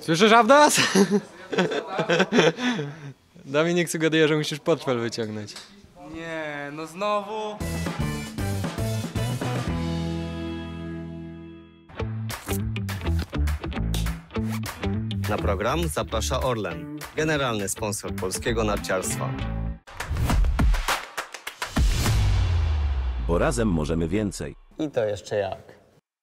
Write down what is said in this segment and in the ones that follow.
Słyszysz, Abdas? Dominik sugeruje, że musisz portfel wyciągnąć. Nie, no znowu. Na program zaprasza Orlen, generalny sponsor polskiego narciarstwa. Bo razem możemy więcej. I to jeszcze jak.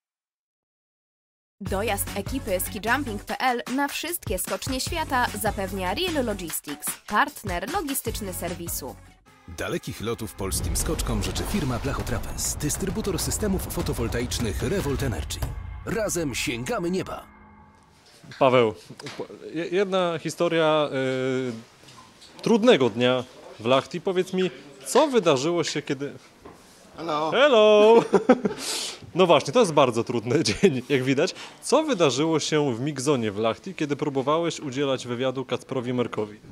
Dojazd ekipy skijumping.pl na wszystkie skocznie świata zapewnia Real Logistics, partner logistyczny serwisu. Dalekich lotów polskim skoczkom życzy firma Blachotrapez, dystrybutor systemów fotowoltaicznych Revolt Energy. Razem sięgamy nieba. Paweł, jedna historia trudnego dnia w Lahti. Powiedz mi, co wydarzyło się, kiedy... Hello. Hello! No właśnie, to jest bardzo trudny dzień, jak widać. Co wydarzyło się w Migzonie w Lahti, kiedy próbowałeś udzielać wywiadu Kacprowi Merkowi?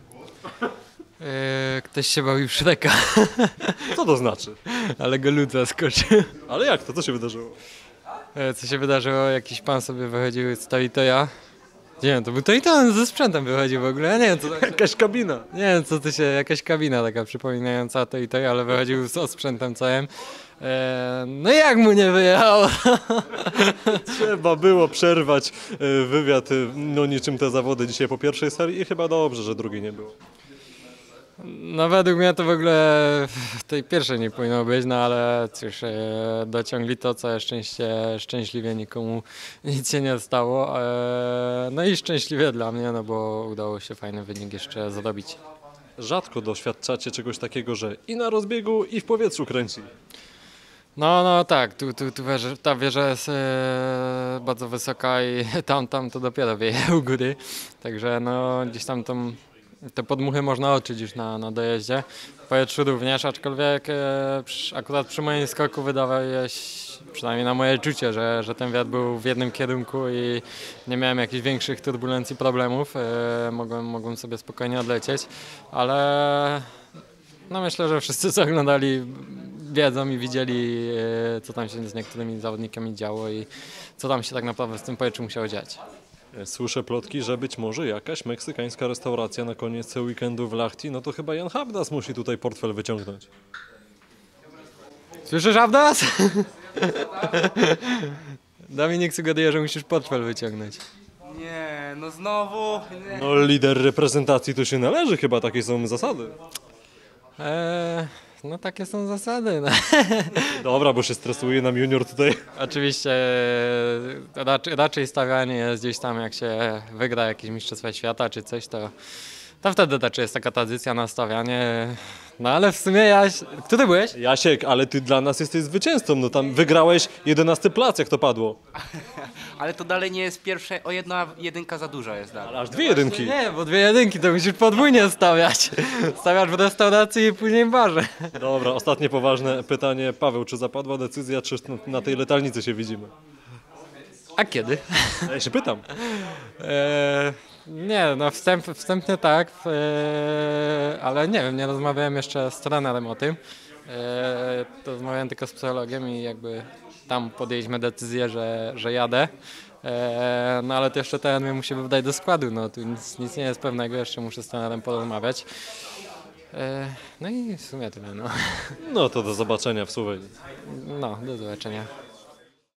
Ktoś się bawił w Shreka. Co to znaczy? Ale go lud zaskoczył. Ale jak to? Co się wydarzyło? Co się wydarzyło? Jakiś pan sobie wychodził z to. Nie wiem, to był to i to, on ze sprzętem wychodził w ogóle, ja nie wiem co to... Jakaś kabina. Nie wiem co to się, jakaś kabina taka przypominająca to, ale wychodził z sprzętem całym. No i jak mu nie wyjechało? Trzeba było przerwać wywiad, no niczym te zawody dzisiaj po pierwszej serii i chyba dobrze, że drugiej nie było. No według mnie to w ogóle w tej pierwszej nie powinno być, no ale cóż, dociągli to, całe szczęśliwie nikomu nic się nie stało. No i szczęśliwie dla mnie, no bo udało się fajny wynik jeszcze zrobić. Rzadko doświadczacie czegoś takiego, że i na rozbiegu, i w powietrzu kręci. No tak, ta wieża jest bardzo wysoka i tam to dopiero wieje u góry, także no gdzieś tam te podmuchy można odczuć już na dojeździe. W powietrzu również, aczkolwiek akurat przy moim skoku wydawało się, przynajmniej na moje czucie, że ten wiatr był w jednym kierunku i nie miałem jakichś większych turbulencji, problemów. Mogłem sobie spokojnie odlecieć, ale no myślę, że wszyscy co oglądali wiedzą i widzieli, co tam się z niektórymi zawodnikami działo i co tam się tak naprawdę z tym powietrzu musiało dziać. Słyszę plotki, że być może jakaś meksykańska restauracja na koniec weekendu w Lahti, no to chyba Jan Habdas musi tutaj portfel wyciągnąć. Słyszysz, Abdas? Dominik sugeruje, że musisz portfel wyciągnąć. Nie, no znowu. Nie. No lider reprezentacji to się należy, chyba takie są zasady. No takie są zasady. No. Dobra, bo się stresuje nam junior tutaj. Oczywiście raczej stawianie jest gdzieś tam, jak się wygra jakieś mistrzostwa świata czy coś, to wtedy raczej jest taka tradycja na stawianie. No ale w sumie Który byłeś? Jasiek, ale ty dla nas jesteś zwycięzcą, no tam wygrałeś 11 plac, jak to padło. Ale to dalej nie jest pierwsze, o jedna jedynka za dużo jest dalej. Ale aż 2 jedynki. Nie, bo 2 jedynki to musisz podwójnie stawiać. Stawiasz w restauracji i później w barze. Dobra, ostatnie poważne pytanie. Paweł, czy zapadła decyzja, czy na tej letalnicy się widzimy? A kiedy? Ja się pytam. Nie, no wstępnie tak, ale nie wiem, nie rozmawiałem jeszcze z trenerem o tym. To rozmawiałem tylko z psychologiem i jakby tam podjęliśmy decyzję, że jadę. No ale to jeszcze trener mnie musi wydać do składu, no tu nic nie jest pewnego, jeszcze muszę z trenerem porozmawiać. No i w sumie tyle, no. No to do zobaczenia w Słowenii. No, do zobaczenia.